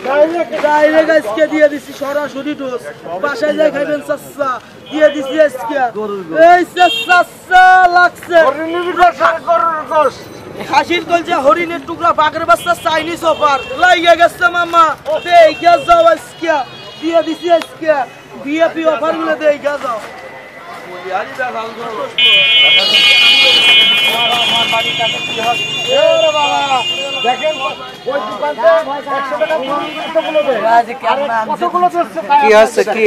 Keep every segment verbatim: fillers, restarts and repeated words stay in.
direct আজকে দিয়ে দিছি সরাসরি ডোজ বাসায় যাই খাইবেন চাচা দিয়ে দিছি আজকে এই চাচা লাগছে খাসির কলজা হরিণের টুকরা বাঘের বাচ্চা চাইনিজ অফার লাগিয়ে গেছে মামা দেখে যাও আজকে দিয়ে দিছি আজকে বিএপি অফার গুলো দেখে যাও কি হচ্ছে কি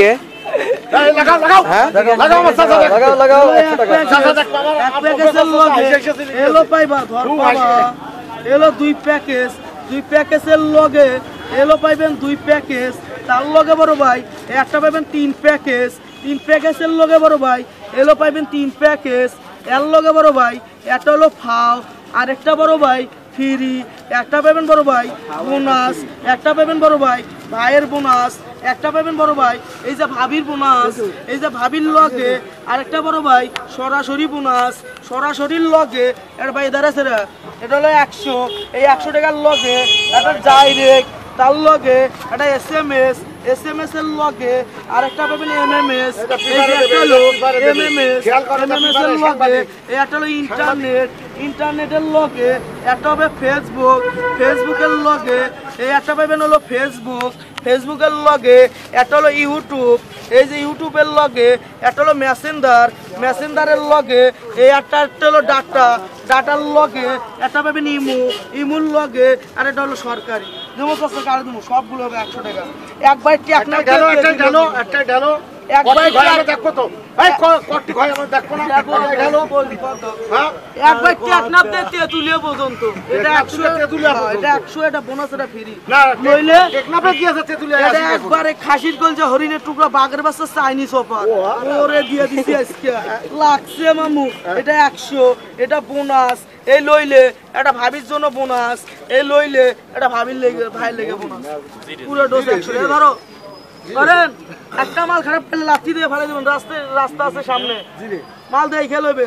এলো পাইবা ধর এলো দুই প্যাকেজ দুই প্যাকেজের লগে এলো পাইবেন দুই প্যাকেজ তার লগে বড় ভাই একটা পাইবেন তিন প্যাকেজ তিন প্যাকেজের লগে বড় ভাই এলো পাইবেন তিন প্যাকেজ এর লগে বড় ভাই একটা হলো ফাও আর একটা বড় ভাই ফ্রি একটা পাবেন বড় ভাই বোনাস একটা পাবেন বড় ভাই ভাইয়ের বোনাস একটা পাবেন বড় ভাই এই যে ভাবির বোনাস এই যে ভাবির লগে আরেকটা বড় ভাই সরাসরি বোনাস সরাসরির লগে এটা ভাই এদার আছে রে এটা হলো একশো এই একশো টাকার লগে একটা ডাইরেক্ট তার লগে একটা S M S S M S এর লগে আরেকটা পাবেন এম এম এস একটা হলো M M S M M S এর লগে একটা হলো ইন্টারনেট ইন্টারনেটের লগে একটা হবে ফেসবুক ফেসবুকের লগে এই একটা পাবেন হলো ফেসবুক ফেসবুকের লগে একটা হলো ইউটিউব এই যে ইউটিউবের লগে একটা হলো মেসেঞ্জার মেসেঞ্জারের লগে এই একটা একটা হলো ডাটা ডাটার লগে একটা পাবেন ইমু ইমুর লগে আর একটা হলো সরকারি যেমন কষ্ট কারো দেবো সবগুলো হবে একশো টাকা এক বাইট এক না গেল একটা গেল একটা গেল এক বাইট দেখো তো এই কটি ভাই আমরা দেখো না গেল হ্যাঁ এক বাইট এক না দিতে তুলিয়ে পর্যন্ত এটা একশো তে তুলিয়ে এটা একশো এটা বোনাস এটা ফ্রি না নইলে এক না কি আছে তে তুলিয়ে এটা একবারে খাসির কলজা হরিণের টুকরা বাঘের বাচ্চা চাইনিজ অফার ওরে দিয়ে দিছি আজকে লাগছে মামু এটা একশো এটা বোনাস এই লইলে এটা ভাবির জন্য বোনাস এই লইলে এটা ভাবির লেগে ভাইয়ের লেগে বোনাস পুরো ডোজ একশো ধরো করেন একটা মাল খারাপ পেলে লাঠি দিয়ে ফেলে দেবেন রাস্তা রাস্তা আছে সামনে মাল দিয়ে খেয়ে লইবেন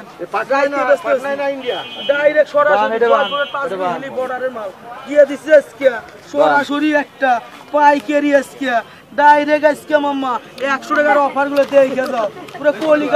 ডাইরেক্ট সরাসরি বর্ডারের মাল দিয়ে দিচ্ছে আজকে সরাসরি একটা পাইকারি আজকে ডাইরেক্ট আজকে মাম্মা একশো টাকার অফার গুলো দিয়ে যাও পুরো কলিকা